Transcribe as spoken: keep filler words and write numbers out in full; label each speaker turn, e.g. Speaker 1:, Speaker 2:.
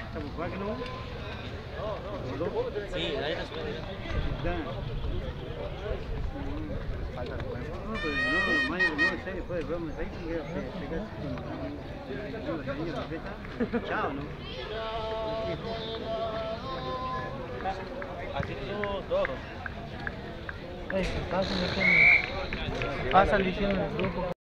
Speaker 1: ¿Estamos que no?
Speaker 2: Sí, ahí no se puede.
Speaker 1: Ya. No, pero no, mayo, no, en serio, fue broma, ahí que te chao, ¿no?
Speaker 2: Aquí tú todo.
Speaker 3: Pasa diciendo el grupo.